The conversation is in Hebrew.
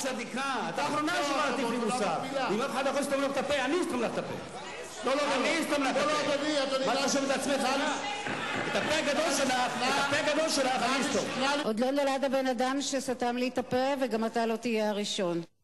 צדיקה, את האחרונה שבאה להטיף לי מוסר. אם אף אחד לא יכול לסתום לך את הפה, אני אסתום לך את הפה. אני אסתום לך את הפה. מה את חושבת לעצמך? את הפה הגדול שלך, אני אסתום. עוד לא נולד הבן אדם שסתם לי את הפה, וגם אתה לא תהיה הראשון.